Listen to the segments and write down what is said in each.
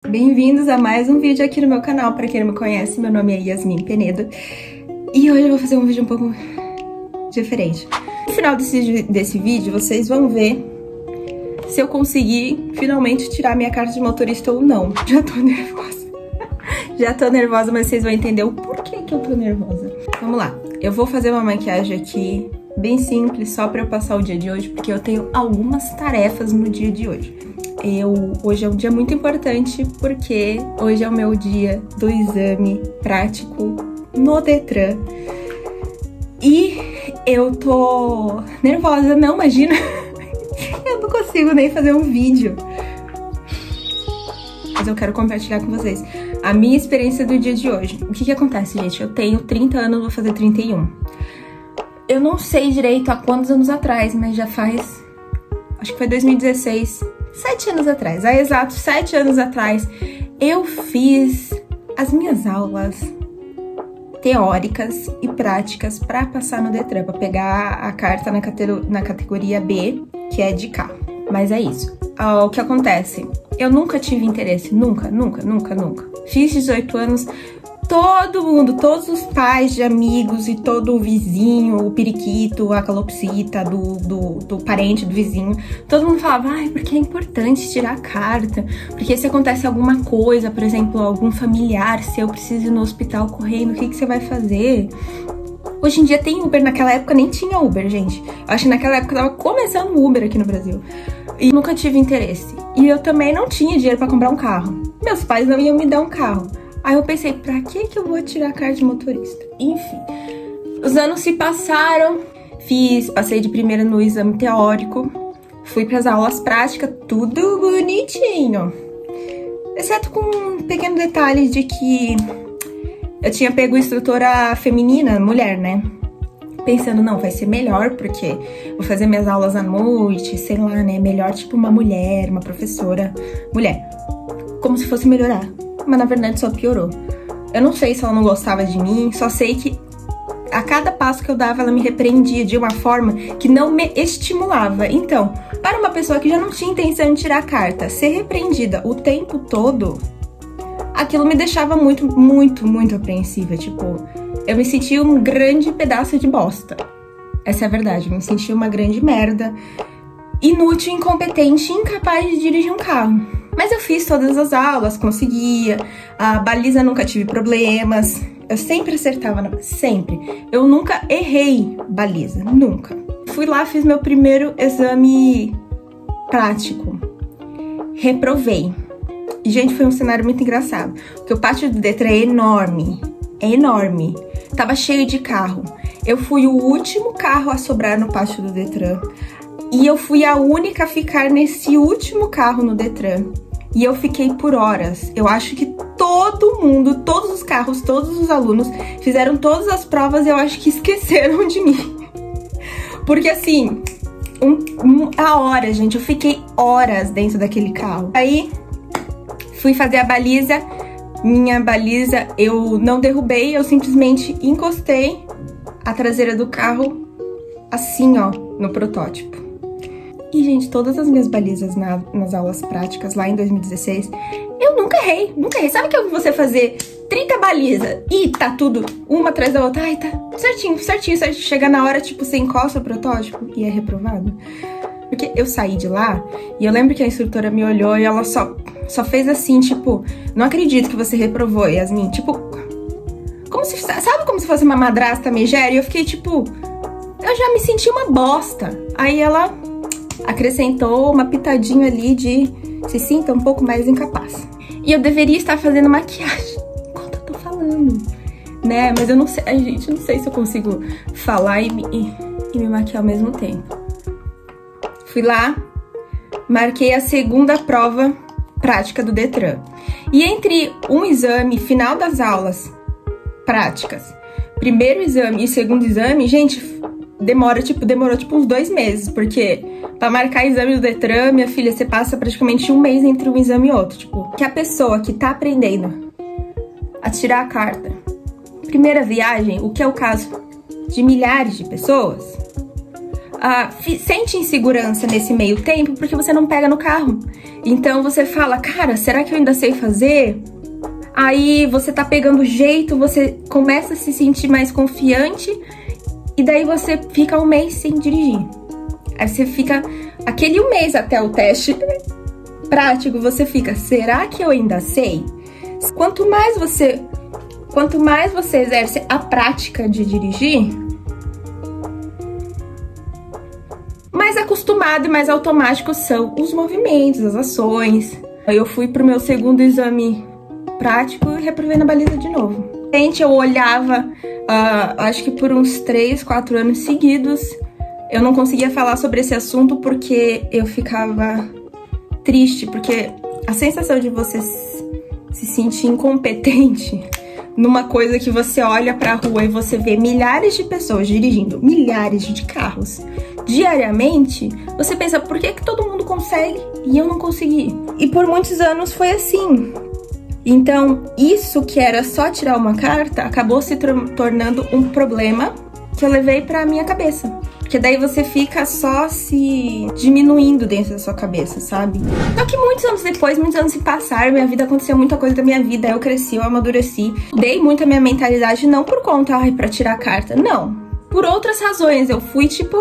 Bem-vindos a mais um vídeo aqui no meu canal. Para quem não me conhece, meu nome é Yasmin Penedo e hoje eu vou fazer um vídeo um pouco diferente. No final desse vídeo, vocês vão ver se eu conseguir finalmente tirar minha carta de motorista ou não. Já tô nervosa. Já tô nervosa, mas vocês vão entender o porquê que eu tô nervosa. Vamos lá. Eu vou fazer uma maquiagem aqui bem simples, só pra eu passar o dia de hoje, porque eu tenho algumas tarefas no dia de hoje. Hoje é um dia muito importante, porque hoje é o meu dia do exame prático no Detran. E eu tô nervosa, não, imagina. Eu não consigo nem fazer um vídeo. Mas eu quero compartilhar com vocês a minha experiência do dia de hoje. O que acontece, gente? Eu tenho 30 anos, vou fazer 31. Eu não sei direito há quantos anos atrás, mas já faz... acho que foi 2016. 7 anos atrás, há exatos 7 anos atrás, eu fiz as minhas aulas teóricas e práticas para passar no Detran, para pegar a carta na categoria B, que é de carro. Mas é isso. O que acontece? Eu nunca tive interesse, nunca. Fiz 18 anos, todo mundo, todos os pais de amigos e todo o vizinho, o periquito, a calopsita do parente do vizinho, todo mundo falava, ai, porque é importante tirar a carta, porque se acontece alguma coisa, por exemplo, algum familiar, se eu preciso ir no hospital correndo, o que você vai fazer? Hoje em dia tem Uber, naquela época nem tinha Uber, gente. Eu acho que naquela época tava começando o Uber aqui no Brasil. E nunca tive interesse. E eu também não tinha dinheiro pra comprar um carro. Meus pais não iam me dar um carro. Aí eu pensei, pra que eu vou tirar a carta de motorista? Enfim, os anos se passaram, passei de primeira no exame teórico, fui pras aulas práticas, tudo bonitinho. Exceto com um pequeno detalhe de que eu tinha pego instrutora feminina, mulher, né? Pensando, não, vai ser melhor, porque vou fazer minhas aulas à noite, sei lá, né? Melhor tipo uma mulher, uma professora mulher. Como se fosse melhorar. Mas na verdade só piorou. Eu não sei se ela não gostava de mim, só sei que a cada passo que eu dava ela me repreendia de uma forma que não me estimulava. Então, para uma pessoa que já não tinha intenção de tirar a carta, ser repreendida o tempo todo, aquilo me deixava muito apreensiva. Tipo, eu me sentia um grande pedaço de bosta. Essa é a verdade, eu me sentia uma grande merda, inútil, incompetente, incapaz de dirigir um carro. Mas eu fiz todas as aulas, conseguia, a baliza nunca tive problemas, eu sempre acertava, sempre. Eu nunca errei baliza, nunca. Fui lá, fiz meu primeiro exame prático, reprovei. E, gente, foi um cenário muito engraçado, porque o pátio do Detran é enorme, tava cheio de carro. Eu fui o último carro a sobrar no pátio do Detran, e eu fui a única a ficar nesse último carro no Detran. E eu fiquei por horas. Eu acho que todo mundo, todos os carros, todos os alunos fizeram todas as provas e eu acho que esqueceram de mim. Porque assim, a hora, gente, eu fiquei horas dentro daquele carro. Aí, fui fazer a baliza. Minha baliza eu não derrubei, eu simplesmente encostei a traseira do carro assim, ó, no protótipo. E, gente, todas as minhas balizas nas aulas práticas lá em 2016, eu nunca errei. Sabe que você fazer 30 balizas e tá tudo uma atrás da outra? Ai, tá certinho. Chega na hora, tipo, você encosta o protótipo e é reprovado. Porque eu saí de lá e eu lembro que a instrutora me olhou e ela só fez assim, tipo, não acredito que você reprovou, Yasmin. Tipo, sabe como se fosse uma madrasta megera? E eu fiquei, tipo, eu já me senti uma bosta. Aí ela acrescentou uma pitadinha ali de se sinta um pouco mais incapaz. E eu deveria estar fazendo maquiagem enquanto eu tô falando, né? Mas eu não sei, gente, eu não sei se eu consigo falar e me maquiar ao mesmo tempo. Fui lá, marquei a segunda prova prática do Detran. E entre um exame, final das aulas práticas, primeiro exame e segundo exame, gente, demorou tipo uns 2 meses, porque pra marcar exame do Detran, minha filha, você passa praticamente 1 mês entre um exame e outro. Tipo, que a pessoa que tá aprendendo a tirar a carta, primeira viagem, o que é o caso de milhares de pessoas, sente insegurança nesse meio tempo porque você não pega no carro. Então você fala, cara, será que eu ainda sei fazer? Aí você tá pegando jeito, você começa a se sentir mais confiante e daí você fica um mês sem dirigir. Aí você fica aquele um mês até o teste prático, você fica, será que eu ainda sei? Quanto mais você exerce a prática de dirigir, mais acostumado e mais automático são os movimentos, as ações. Eu fui pro meu segundo exame prático e reprovei na baliza de novo. Gente, eu olhava, acho que por uns 3, 4 anos seguidos, eu não conseguia falar sobre esse assunto porque eu ficava triste, porque a sensação de você se sentir incompetente numa coisa que você olha pra rua e você vê milhares de pessoas dirigindo milhares de carros diariamente, você pensa, por que todo mundo consegue e eu não consegui? E por muitos anos foi assim. Então, isso que era só tirar uma carta, acabou se tornando um problema que eu levei pra minha cabeça. Porque daí você fica só se diminuindo dentro da sua cabeça, sabe? Só que muitos anos depois, muitos anos se passaram, minha vida aconteceu muita coisa da minha vida, eu cresci, eu amadureci. Dei muito a minha mentalidade, não por conta, pra tirar a carta, não. Por outras razões, eu fui tipo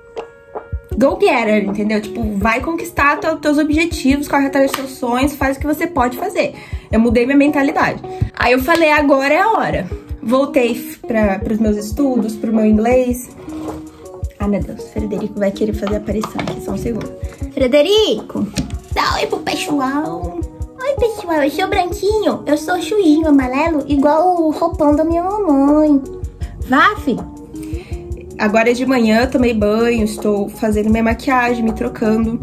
go getter, entendeu? Tipo, vai conquistar teus objetivos, corre atrás dos seus sonhos, faz o que você pode fazer. Eu mudei minha mentalidade. Aí eu falei, agora é a hora. Voltei pros meus estudos, pro meu inglês. Ai, meu Deus, Frederico vai querer fazer aparição aqui, só um segundo. Frederico, dá oi pro pessoal. Oi, pessoal, eu sou branquinho, eu sou chujinho amarelo, igual o roupão da minha mamãe. Vá, filho. Agora é de manhã, tomei banho, estou fazendo minha maquiagem, me trocando.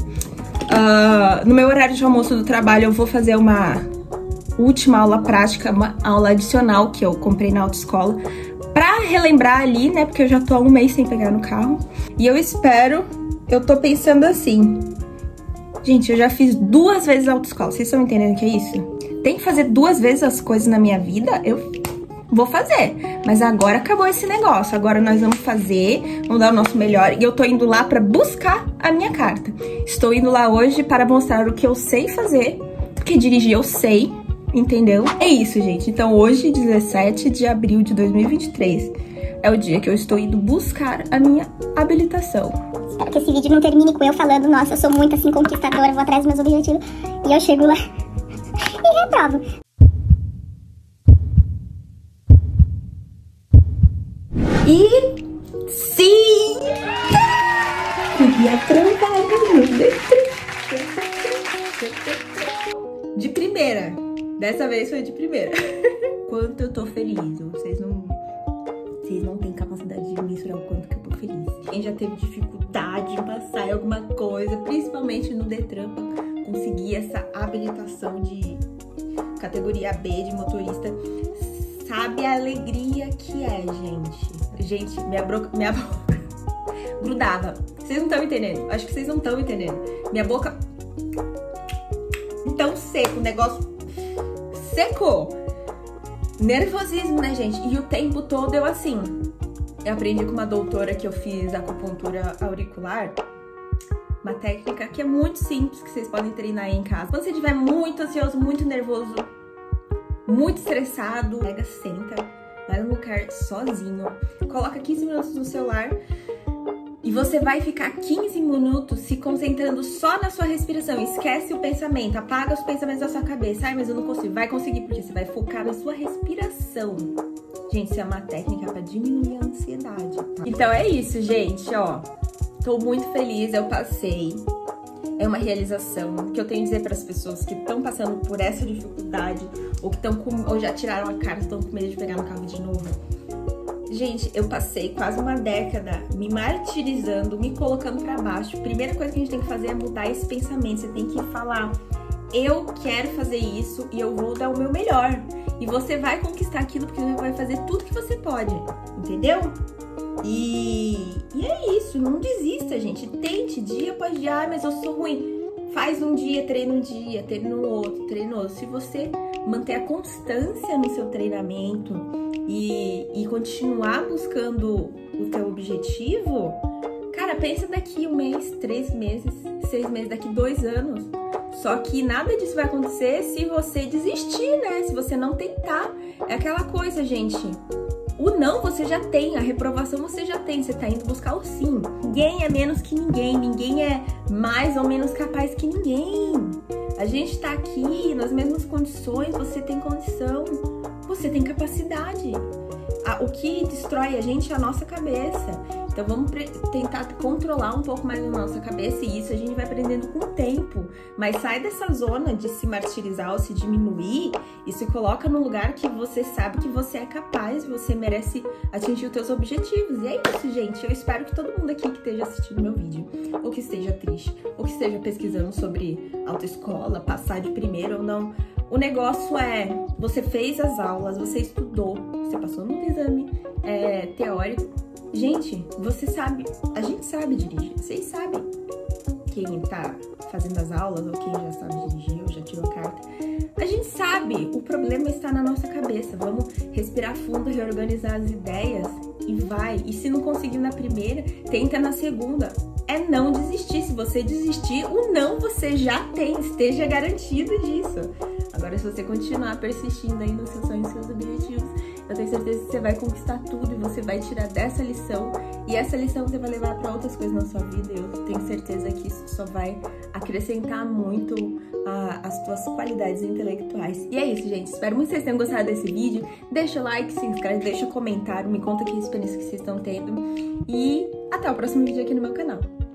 No meu horário de almoço do trabalho, eu vou fazer uma última aula prática, uma aula adicional que eu comprei na autoescola, pra relembrar ali, né, porque eu já tô há um mês sem pegar no carro. E eu tô pensando assim, gente, eu já fiz 2 vezes a autoescola, vocês estão entendendo o que é isso? Tem que fazer 2 vezes as coisas na minha vida, eu vou fazer, mas agora acabou esse negócio, agora nós vamos fazer, vamos dar o nosso melhor, e eu tô indo lá pra buscar a minha carta. Estou indo lá hoje para mostrar o que eu sei fazer, porque dirigir eu sei, entendeu? É isso, gente. Então hoje, 17 de abril de 2023, é o dia que eu estou indo buscar a minha habilitação. Espero que esse vídeo não termine com eu falando, nossa, eu sou muito assim conquistadora, vou atrás dos meus objetivos, e eu chego lá e reprovo. E sim! Fui aprovada de primeira. Dessa vez foi de primeira. Quanto eu tô feliz. Vocês não têm capacidade de mensurar o quanto que eu tô feliz. Quem já teve dificuldade em passar em alguma coisa, principalmente no Detran, pra conseguir essa habilitação de categoria B de motorista, sabe a alegria que é, gente. Gente, minha boca grudava. Vocês não estão entendendo. Acho que vocês não estão entendendo. Minha boca tão seco, o negócio secou. Nervosismo, né, gente? E o tempo todo eu assim. Eu aprendi com uma doutora que eu fiz acupuntura auricular. Uma técnica que é muito simples, que vocês podem treinar aí em casa. Quando você estiver muito ansioso, muito nervoso, muito estressado, pega, senta, vai num lugar sozinho, coloca 15 minutos no celular e você vai ficar 15 minutos se concentrando só na sua respiração. Esquece o pensamento, apaga os pensamentos da sua cabeça. Ai, mas eu não consigo. Vai conseguir, porque você vai focar na sua respiração. Gente, isso é uma técnica pra diminuir a ansiedade, tá? Então é isso, gente, ó. Tô muito feliz, eu passei. É uma realização que eu tenho a dizer para as pessoas que estão passando por essa dificuldade ou que ou já tiraram a carta, estão com medo de pegar no carro de novo. Gente, eu passei quase uma década me martirizando, me colocando para baixo. Primeira coisa que a gente tem que fazer é mudar esse pensamento. Você tem que falar, eu quero fazer isso e eu vou dar o meu melhor. E você vai conquistar aquilo porque você vai fazer tudo que você pode, entendeu? E é isso, não desista, gente. Tente dia após dia. Ai, mas eu sou ruim. Faz um dia, treina no outro, treina no outro. Se você manter a constância no seu treinamento e continuar buscando o teu objetivo, cara, Cara, pensa daqui 1 mês, 3 meses, 6 meses, daqui 2 anos. Só que nada disso vai acontecer se você desistir, né? Se você não tentar. É aquela coisa, gente. O não você já tem, a reprovação você já tem, você tá indo buscar o sim. Ninguém é menos que ninguém, ninguém é mais ou menos capaz que ninguém. A gente tá aqui nas mesmas condições, você tem condição, você tem capacidade. O que destrói a gente é a nossa cabeça. Então vamos tentar controlar um pouco mais a nossa cabeça e isso a gente vai aprendendo com o tempo. Mas sai dessa zona de se martirizar ou se diminuir e se coloca no lugar que você sabe que você é capaz, você merece atingir os seus objetivos. E é isso, gente. Eu espero que todo mundo aqui que esteja assistindo meu vídeo, ou que esteja triste, ou que esteja pesquisando sobre autoescola, passar de primeiro ou não, o negócio é, você fez as aulas, você estudou, você passou no exame teórico. Gente, você sabe, a gente sabe dirigir, vocês sabem. Quem tá fazendo as aulas ou quem já sabe dirigir ou já tirou a carta. A gente sabe, o problema está na nossa cabeça. Vamos respirar fundo, reorganizar as ideias e vai. E se não conseguir na primeira, tenta na segunda. É não desistir. Se você desistir, o não você já tem, esteja garantido disso. Agora, se você continuar persistindo aí nos seus sonhos, nos seus objetivos, eu tenho certeza que você vai conquistar tudo e você vai tirar dessa lição. E essa lição você vai levar para outras coisas na sua vida. Eu tenho certeza que isso só vai acrescentar muito as tuas qualidades intelectuais. E é isso, gente. Espero muito que vocês tenham gostado desse vídeo. Deixa o like, se inscreve, deixa o comentário, me conta que experiência que vocês estão tendo. E até o próximo vídeo aqui no meu canal.